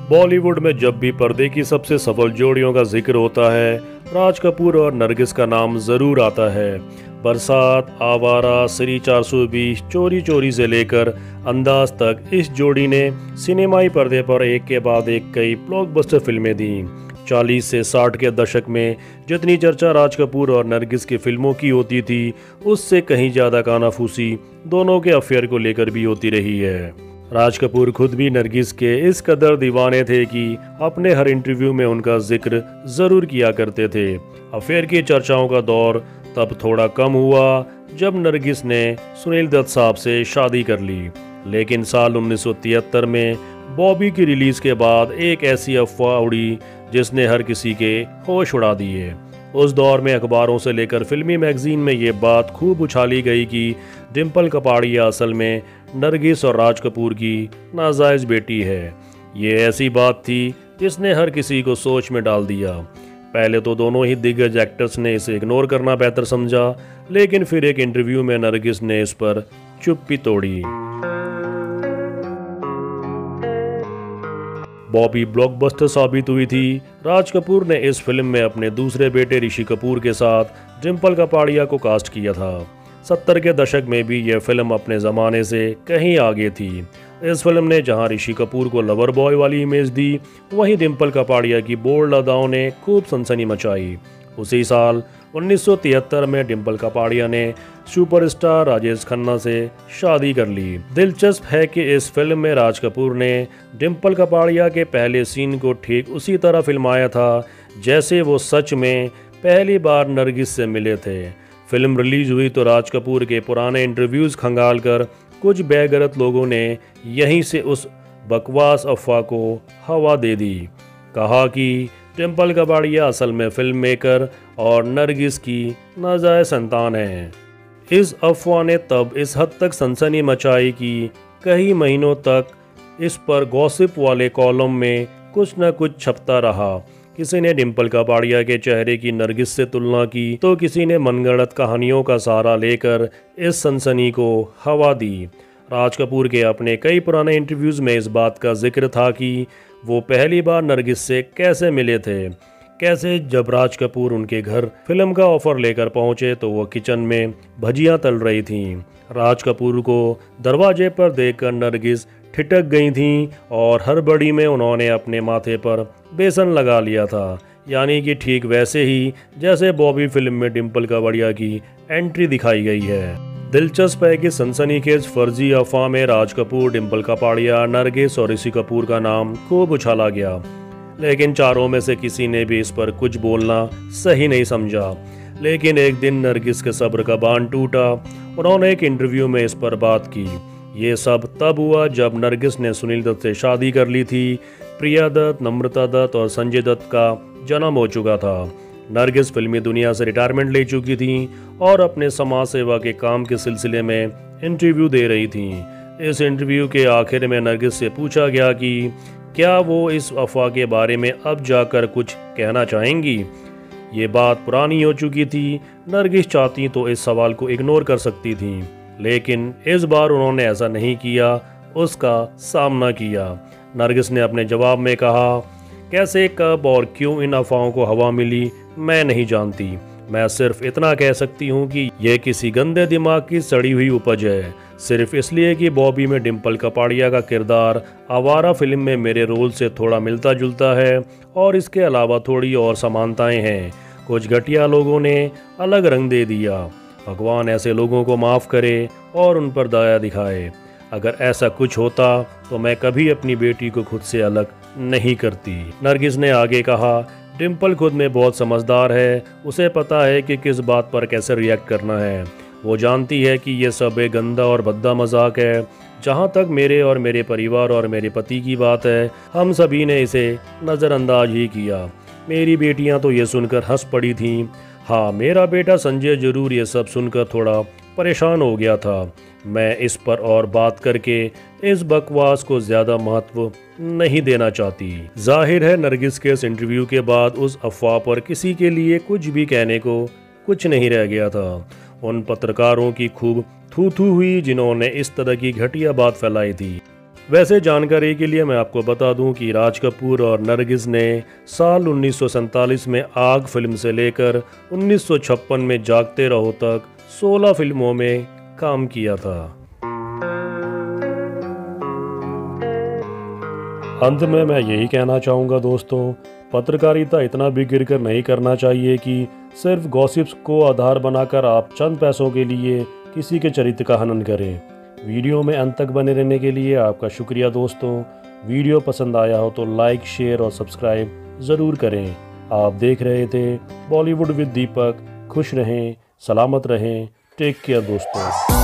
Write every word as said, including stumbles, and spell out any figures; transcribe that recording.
बॉलीवुड में जब भी पर्दे की सबसे सफल जोड़ियों का जिक्र होता है, राज कपूर और नरगिस का नाम जरूर आता है। बरसात, आवारा, श्री चार सौ बीस, चोरी चोरी से लेकर अंदाज तक इस जोड़ी ने सिनेमाई पर्दे पर एक के बाद एक कई ब्लॉकबस्टर फिल्में दी। चालीस से साठ के दशक में जितनी चर्चा राज कपूर और नरगिस की फिल्मों की होती थी, उससे कहीं ज़्यादा कानाफूसी दोनों के अफेयर को लेकर भी होती रही है। राज कपूर खुद भी नरगिस के इस कदर दीवाने थे कि अपने हर इंटरव्यू में उनका जिक्र ज़रूर किया करते थे। अफेयर की चर्चाओं का दौर तब थोड़ा कम हुआ जब नरगिस ने सुनील दत्त साहब से शादी कर ली, लेकिन साल उन्नीस सौ तिहत्तर में बॉबी की रिलीज़ के बाद एक ऐसी अफवाह उड़ी जिसने हर किसी के होश उड़ा दिए। उस दौर में अखबारों से लेकर फिल्मी मैगजीन में ये बात खूब उछाली गई कि डिम्पल कपाड़िया असल में नरगिस और राज कपूर की नाजायज़ बेटी है। ये ऐसी बात थी जिसने हर किसी को सोच में डाल दिया। पहले तो दोनों ही दिग्गज एक्टर्स ने इसे इग्नोर करना बेहतर समझा, लेकिन फिर एक इंटरव्यू में नरगिस ने इस पर चुप्पी तोड़ी। बॉबी ब्लॉकबस्टर साबित हुई थी। राज कपूर ने इस फिल्म में अपने दूसरे बेटे ऋषि कपूर के साथ डिम्पल कपाड़िया को कास्ट किया था। सत्तर के दशक में भी यह फिल्म अपने ज़माने से कहीं आगे थी। इस फिल्म ने जहां ऋषि कपूर को लवर बॉय वाली इमेज दी, वहीं डिम्पल कपाड़िया की बोल्ड अदाओं ने खूब सनसनी मचाई। उसी साल उन्नीस सौ तिहत्तर में डिम्पल कपाड़िया ने सुपरस्टार राजेश खन्ना से शादी कर ली। दिलचस्प है कि इस फिल्म में राज कपूर ने डिम्पल कपाड़िया के पहले सीन को ठीक उसी तरह फिल्माया था जैसे वो सच में पहली बार नरगिस से मिले थे। फिल्म रिलीज हुई तो राज कपूर के पुराने इंटरव्यूज़ खंगाल कर कुछ बेगरत लोगों ने यहीं से उस बकवास अफवाह को हवा दे दी। कहा कि डिम्पल कपाड़िया असल में फिल्म मेकर और नरगिस की नाजायज़ संतान है। इस अफवाह ने तब इस हद तक सनसनी मचाई कि कई महीनों तक इस पर गॉसिप वाले कॉलम में कुछ न कुछ छपता रहा। किसी ने डिम्पल कपाड़िया के चेहरे की नरगिस से तुलना की तो किसी ने मनगढ़ंत कहानियों का सहारा लेकर इस सनसनी को हवा दी। राज कपूर के अपने कई पुराने इंटरव्यूज़ में इस बात का जिक्र था कि वो पहली बार नरगिस से कैसे मिले थे। कैसे जब राज कपूर उनके घर फिल्म का ऑफर लेकर पहुंचे तो वो किचन में भजियां तल रही थीं। राज कपूर को दरवाजे पर देखकर नरगिस ठिठक गई थीं और हड़बड़ी में उन्होंने अपने माथे पर बेसन लगा लिया था, यानी कि ठीक वैसे ही जैसे बॉबी फिल्म में डिम्पल कपाड़िया की एंट्री दिखाई गई है। दिलचस्प है कि सनसनीखेज फर्जी अफवाह में राज कपूर, डिम्पल कपाड़िया, नरगिस और ऋषि कपूर का नाम खूब उछाला गया, लेकिन चारों में से किसी ने भी इस पर कुछ बोलना सही नहीं समझा। लेकिन एक दिन नरगिस के सब्र का बांध टूटा। उन्होंने एक इंटरव्यू में इस पर बात की। ये सब तब हुआ जब नरगिस ने सुनील दत्त से शादी कर ली थी। प्रिया दत्त, नम्रता दत्त और संजय दत्त का जन्म हो चुका था। नरगिस फिल्मी दुनिया से रिटायरमेंट ले चुकी थी और अपने समाज सेवा के काम के सिलसिले में इंटरव्यू दे रही थी। इस इंटरव्यू के आखिर में नरगिस से पूछा गया कि क्या वो इस अफवाह के बारे में अब जाकर कुछ कहना चाहेंगी। ये बात पुरानी हो चुकी थी। नरगिस चाहती तो इस सवाल को इग्नोर कर सकती थी, लेकिन इस बार उन्होंने ऐसा नहीं किया, उसका सामना किया। नरगिस ने अपने जवाब में कहा, कैसे, कब और क्यों इन अफवाहों को हवा मिली मैं नहीं जानती। मैं सिर्फ इतना कह सकती हूँ कि यह किसी गंदे दिमाग की सड़ी हुई उपज है, सिर्फ इसलिए कि बॉबी में डिम्पल कपाड़िया का किरदार आवारा फिल्म में मेरे रोल से थोड़ा मिलता जुलता है और इसके अलावा थोड़ी और समानताएं हैं। कुछ घटिया लोगों ने अलग रंग दे दिया। भगवान ऐसे लोगों को माफ़ करे और उन पर दया दिखाए। अगर ऐसा कुछ होता तो मैं कभी अपनी बेटी को खुद से अलग नहीं करती। नरगिस ने आगे कहा, डिम्पल खुद में बहुत समझदार है। उसे पता है कि किस बात पर कैसे रिएक्ट करना है। वो जानती है कि ये सब एक गंदा और भद्दा मजाक है। जहाँ तक मेरे और मेरे परिवार और मेरे पति की बात है, हम सभी ने इसे नज़रअंदाज ही किया। मेरी बेटियाँ तो ये सुनकर हंस पड़ी थीं। हाँ, मेरा बेटा संजय जरूर ये सब सुनकर थोड़ा परेशान हो गया था। मैं इस पर और बात करके इस बकवास को ज़्यादा महत्व नहीं देना चाहती। जाहिर है नरगिस के इस इंटरव्यू के बाद उस अफवाह पर किसी के लिए कुछ भी कहने को कुछ नहीं रह गया था। उन पत्रकारों की खूब थू थू हुई जिन्होंने इस तरह की घटिया बात फैलाई थी। वैसे जानकारी के लिए मैं आपको बता दूं कि राज कपूर और नरगिस ने साल उन्नीस सौ सैंतालीस में आग फिल्म से लेकर उन्नीस सौ छप्पन में जागते रहो तक सोलह फिल्मों में काम किया था। अंत में मैं यही कहना चाहूँगा दोस्तों, पत्रकारिता इतना भी गिर कर नहीं करना चाहिए कि सिर्फ गॉसिप्स को आधार बनाकर आप चंद पैसों के लिए किसी के चरित्र का हनन करें। वीडियो में अंत तक बने रहने के लिए आपका शुक्रिया दोस्तों। वीडियो पसंद आया हो तो लाइक, शेयर और सब्सक्राइब ज़रूर करें। आप देख रहे थे बॉलीवुड विद दीपक। खुश रहें, सलामत रहें। टेक केयर दोस्तों।